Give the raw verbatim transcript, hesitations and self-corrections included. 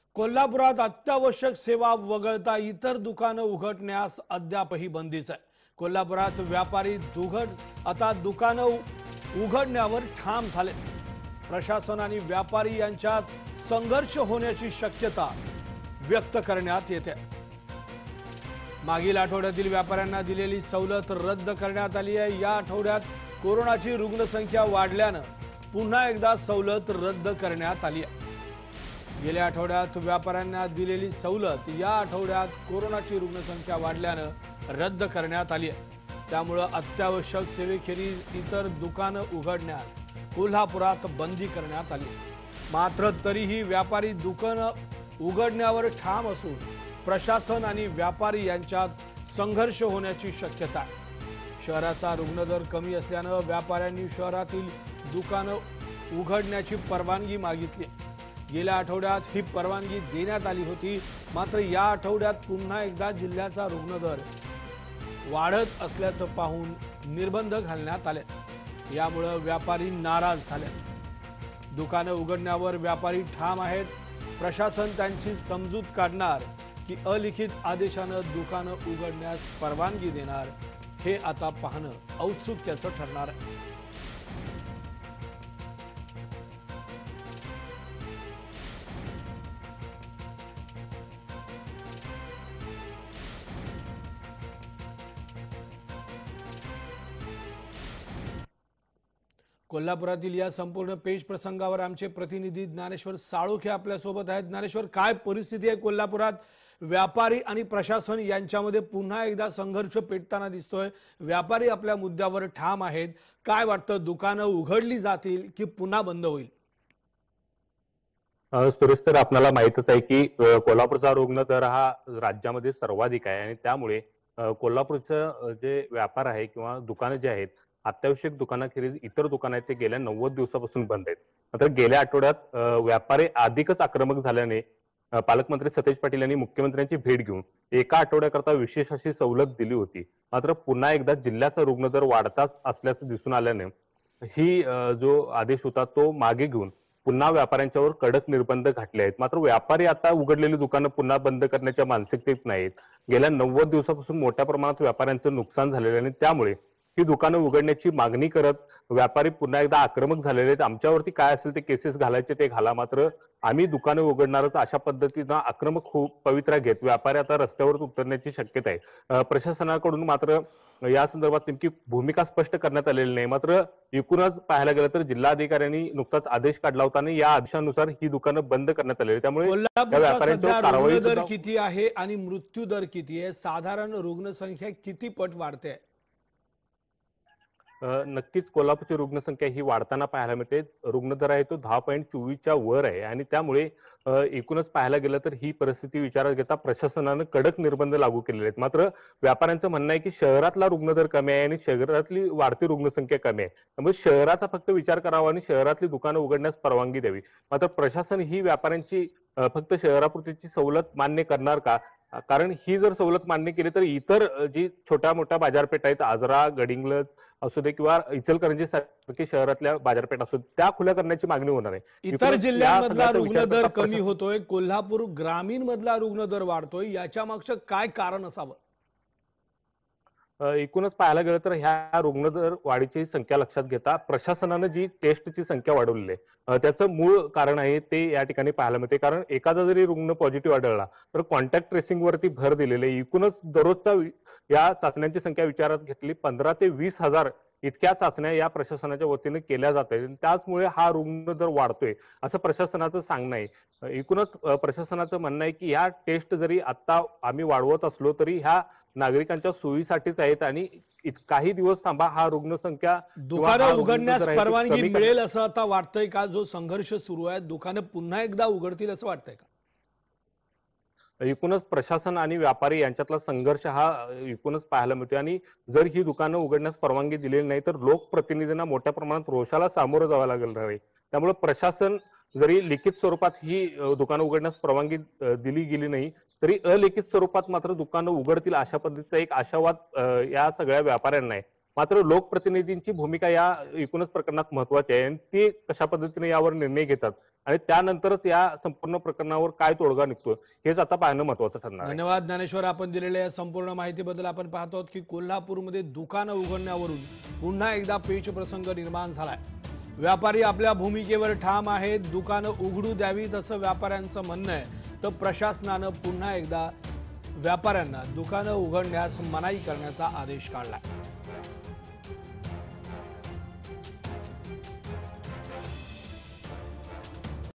कोल्हापुरात अत्यावश्यक सेवा वगळता इतर दुकानं उघडण्यास अद्यापही बंदीच आहे। कोल्हापुरात व्यापारी दुघड आता दुकानं उघडण्यावर ठाम झाले। प्रशासन आणि व्यापारी यांच्यात संघर्ष होण्याची शक्यता व्यक्त करण्यात येते। मागील आठवड्यातील व्यापाऱ्यांना दिलेली सवलत रद्द करण्यात आली आहे। या आठवड्यात कोरोनाची रुग्णसंख्या वाढल्यानं पुन्हा एकदा सवलत रद्द करण्यात आली आहे। गेल्या आठवड्यात व्यापाऱ्यांना दिलेली सवलत या आठवड्यात कोरोनाची रुग्णसंख्या वाढल्यानं रद्द करण्यात आली आहे। त्यामुळे अत्यावश्यक सेवेखेरीज इतर दुकानं उघडण्यास कोल्हापुरात बंदी करण्यात आली। मात्र तरीही व्यापारी दुकानं उघडण्यावर ठाम असून प्रशासन आणि व्यापारी यांच्यात संघर्ष होण्याची शक्यता आहे। शहराचा रुग्णदर कमी असल्यानं व्यापाऱ्यांनी शहरातील दुकानं उघडण्याची परवानगी मागितली। गेल्या आठवड्यात ही परवानगी देण्यात आली होती, मात्र या आठवड्यात पुन्हा एकदा जिल्ह्याचा रुग्णदर वाढत असल्याचं पाहून निर्बंध घालण्यात आले। यामुळे व्यापारी नाराज झाले। दुकानं उघडण्यावर व्यापारी ठाम आहेत। प्रशासन त्यांची समजूत काढणार की अलिखित आदेशानं दुकानं उघडण्यास परवानगी देणार, हे आता पाहणं औत्सुक्याचं ठरणार आहे। कोल्हापुरातील या संपूर्ण पेश प्रसंगावर आमचे प्रतिनिधी ज्ञानेश्वर साळोखे आपल्या सोबत आहेत। ज्ञानेश्वर, काय परिस्थिती आहे कोल्हापुरात? व्यापारी आणि प्रशासन यांच्यामध्ये पुन्हा एकदा संघर्ष पेटताना दिसतोय। व्यापारी आपल्या मुद्द्यावर ठाम आहेत। काय वाटतं, दुकानं उघडली जातील की पुन्हा बंद होईल? सुरेश सर, आपल्याला माहितच आहे की कोल्हापूरचा रुग्ण दर हा राज्यामध्ये सर्वाधिक आहे आणि त्यामुळे कोल्हापूरचं जे व्यापार आहे किंवा दुकानं जे आहेत, अत्यावश्यक दुकानाखेरीज इतर दुकानं आहेत ते गेल्या नव्वद दिवसापासून बंद आहेत। मात्र गेल्या आठवड्यात व्यापारी अधिकच आक्रमक झाल्याने पालकमंत्री सतेज पाटील यांनी मुख्यमंत्र्यांची भेट घेऊन एका आठवड्याकरता विशेष अशी सवलत दिली होती। मात्र पुन्हा एकदा जिल्ह्याचा रुग्णदर वाढताच असल्याचं दिसून आल्याने ही जो आदेश होता तो मागे घेऊन पुन्हा व्यापाऱ्यांच्यावर कडक निर्बंध घातले आहेत। मात्र व्यापारी आता उघडलेली दुकानं पुन्हा बंद करण्याच्या मानसिकतेत नाहीत। गेल्या नव्वद दिवसापासून मोठ्या प्रमाणात व्यापाऱ्यांचं नुकसान झालेलं आहे आणि त्यामुळे ही दुकानं उघडण्याची मागणी करत व्यापारी पुन्हा एकदा आक्रमक झालेले आहेत। आमच्यावरती काय असेल ते केसेस घालायचे ते घाला, मात्र आम्ही दुकानं उघडणारच, अशा पद्धतीनं आक्रमक खूप पवित्रा घेत व्यापारी आता रस्त्यावर उतरण्याची शक्यता आहे। प्रशासनाकडून मात्र या संदर्भात नेमकी भूमिका स्पष्ट करण्यात आलेली नाही। मात्र एकूणच पाहायला गेलं तर जिल्हाधिकाऱ्यांनी नुकताच आदेश काढला होता आणि या आदेशानुसार ही दुकानं बंद करण्यात आलेली, त्यामुळे व्यापाऱ्यांच्यावर कारवाई दर किती आहे आणि मृत्यू दर किती आहे? साधारण रुग्णसंख्या किती पट वाढते? नक्कीच कोल्हापूरची रुग्णसंख्या ही वाढताना पाहायला मिळते। रुग्णदर आहे तो दहा पॉईंट चोवीसच्या वर आहे आणि त्यामुळे एकूणच पाहायला गेलं तर ही परिस्थिती विचारात घेता प्रशासनानं कडक निर्बंध लागू केलेले आहेत। मात्र व्यापाऱ्यांचं म्हणणं आहे की शहरातला रुग्णदर कमी आहे आणि शहरातली वाढती रुग्णसंख्या कमी आहे, त्यामुळे शहराचा फक्त विचार करावा आणि शहरातली दुकानं उघडण्यास परवानगी द्यावी। मात्र प्रशासन ही व्यापाऱ्यांची फक्त शहरापुरतीची सवलत मान्य करणार का? कारण ही जर सवलत मान्य केली तर इतर जी छोट्या मोठ्या बाजारपेठा आहेत, आजरा, गडिंग्लज असू दे किंवा इचलकरंजी सारखी शहरातल्या बाजारपेठ असू त्या खुल्या करण्याची मागणी होणार आहे। इतर जिल्ह्यांमधला रुग्णदर कमी होतोय, कोल्हापूर ग्रामीण मधला रुग्णदर वाढतोय, याच्या मागचं काय कारण असावं? एकूणच पाहायला गेलं तर ह्या रुग्णदर वाढीची संख्या लक्षात घेता प्रशासनानं जी टेस्टची संख्या वाढवली आहे त्याचं मूळ कारण आहे ते या ठिकाणी पाहायला मिळते। कारण एखादा जरी रुग्ण पॉझिटिव्ह आढळला तर कॉन्टॅक्ट ट्रेसिंग वरती भर दिलेले आहे। एकूणच दररोजचा या चाचण्यांची संख्या विचारात घेतली पंधरा ते वीस हजार इतक्या चाचण्या या प्रशासनाच्या वतीने केल्या जात आहेत, त्याचमुळे हा रुग्णदर वाढतोय असं प्रशासनाचं सांगणं आहे। एकूणच प्रशासनाचं म्हणणं आहे की या टेस्ट जरी आता आम्ही वाढवत असलो तरी ह्या नागरिकांच्या सोयीसाठीच आहेत आणि काही दिवस थांबा, हा रुग्णसंख्या दुकानं उघडण्यास परवानगी मिळेल असं आता वाटतंय का? जो संघर्ष सुरू आहे दुकानं पुन्हा एकदा उघडतील असं वाटतंय का? एकूणच प्रशासन आणि व्यापारी यांच्यातला संघर्ष हा एकूणच पाहायला मिळतो आणि जर ही दुकानं उघडण्यास परवानगी दिलेली नाही तर लोकप्रतिनिधींना मोठ्या प्रमाणात रोषाला सामोरं जावं लागेल आहे। त्यामुळे प्रशासन जरी लिखित स्वरूपात ही दुकानं उघडण्यास परवानगी दिली गेली नाही तरी अलिखित स्वरूपात मात्र दुकानं उघडतील अशा पद्धतीचा एक आशावाद या सगळ्या व्यापाऱ्यांना आहे। मात्र लोकप्रतिनिधींची भूमिका या एकूणच प्रकरणात महत्वाची आहे आणि ते कशा पद्धतीने यावर निर्णय घेतात आणि त्यानंतरच या संपूर्ण प्रकरणावर काय तोडगा निघतो हेच आता पाहणं महत्वाचं ठरणार आहे. धन्यवाद ज्ञानेश्वर, आपण दिलेल्या या संपूर्ण माहितीबद्दल. आपण पाहतो आहोत की कोल्हापूरमध्ये दुकानं उघडण्यावरून पुन्हा एकदा पेच प्रसंग निर्माण झालाय. व्यापारी आपल्या भूमिकेवर ठाम आहेत, दुकानं उघडू द्यावीत असं व्यापाऱ्यांचं म्हणणं आहे, तर प्रशासनानं पुन्हा एकदा व्यापाऱ्यांना दुकानं उघडण्यास मनाई करण्याचा आदेश काढलाय.